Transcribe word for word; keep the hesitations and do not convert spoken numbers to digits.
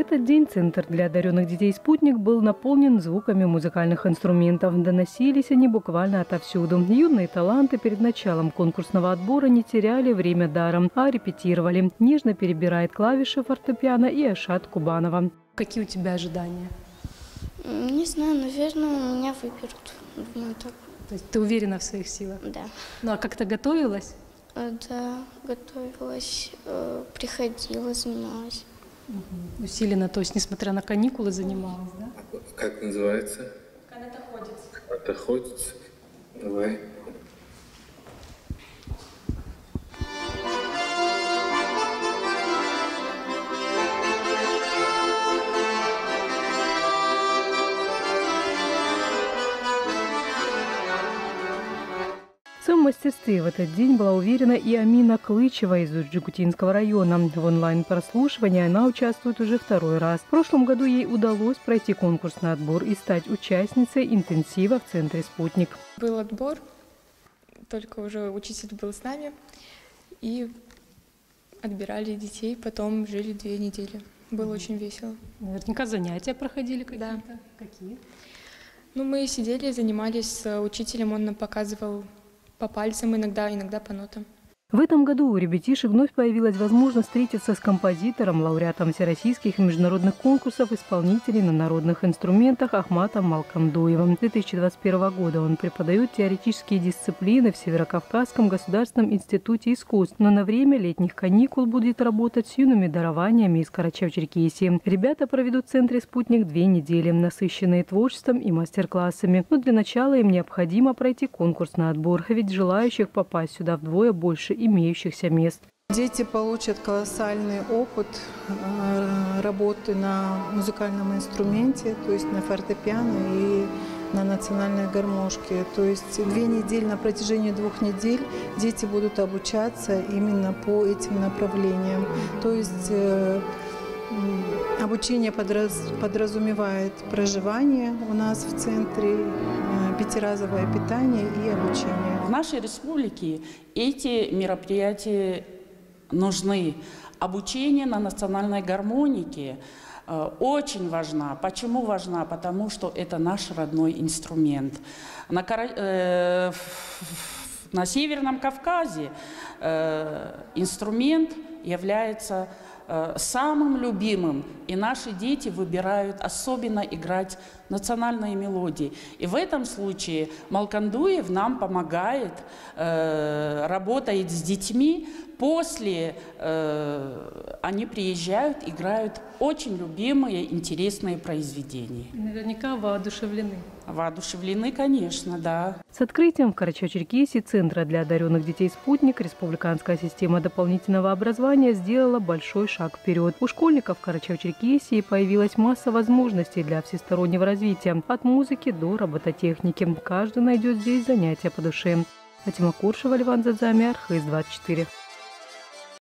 этот день Центр для одаренных детей «Спутник» был наполнен звуками музыкальных инструментов. Доносились они буквально отовсюду. Юные таланты перед началом конкурсного отбора не теряли время даром, а репетировали. Нежно перебирает клавиши фортепиано и Ашат Кубанова. Какие у тебя ожидания? Не знаю, наверное, меня выберут. Думаю, так. То есть ты уверена в своих силах? Да. Ну а как-то готовилась? Да, готовилась, приходила, занималась. Угу. Усиленно, то есть, несмотря на каникулы, занималась, да? Как называется? Канатоходец. Канатоходец. Давай. В своем мастерстве в этот день была уверена и Амина Клычева из Усть-Джегутинского района. В онлайн-прослушивании она участвует уже второй раз. В прошлом году ей удалось пройти конкурсный отбор и стать участницей интенсива в Центре «Спутник». Был отбор, только уже учитель был с нами, и отбирали детей, потом жили две недели. Было mm-hmm. очень весело. Наверняка занятия проходили какие-то? Да. Какие? Ну, мы сидели, занимались с учителем, он нам показывал по пальцам, иногда, иногда по нотам. В этом году у ребятишек вновь появилась возможность встретиться с композитором, лауреатом всероссийских и международных конкурсов исполнителей на народных инструментах Ахматом Малкандуевым. С две тысячи двадцать первого года он преподает теоретические дисциплины в Северокавказском государственном институте искусств, но на время летних каникул будет работать с юными дарованиями из Карачаево-Черкесии. Ребята проведут в Центре «Спутник» две недели, насыщенные творчеством и мастер-классами. Но для начала им необходимо пройти конкурсный отбор, ведь желающих попасть сюда вдвое больше имеющихся мест. Дети получат колоссальный опыт работы на музыкальном инструменте, то есть на фортепиано и на национальной гармошке. То есть две недели, на протяжении двух недель дети будут обучаться именно по этим направлениям. То есть обучение подразумевает проживание у нас в центре, пятиразовое питание и обучение. В нашей республике эти мероприятия нужны. Обучение на национальной гармонике очень важна. Почему важна? Потому что это наш родной инструмент. На, э, на Северном Кавказе э, инструмент является самым любимым, и наши дети выбирают особенно играть национальные мелодии. И в этом случае Малкандуев нам помогает, э, работает с детьми. После э, они приезжают, играют очень любимые, интересные произведения. Наверняка воодушевлены. Воодушевлены, конечно, да. С открытием в Карачаево-Черкесии Центра для одаренных детей «Спутник» республиканская система дополнительного образования сделала большой шаг вперед. У школьников Карачаево-Черкесии появилась масса возможностей для всестороннего развития, от музыки до робототехники. Каждый найдет здесь занятия по душе. Фатима Куршева, Ливан Задзами, Архыз двадцать четыре.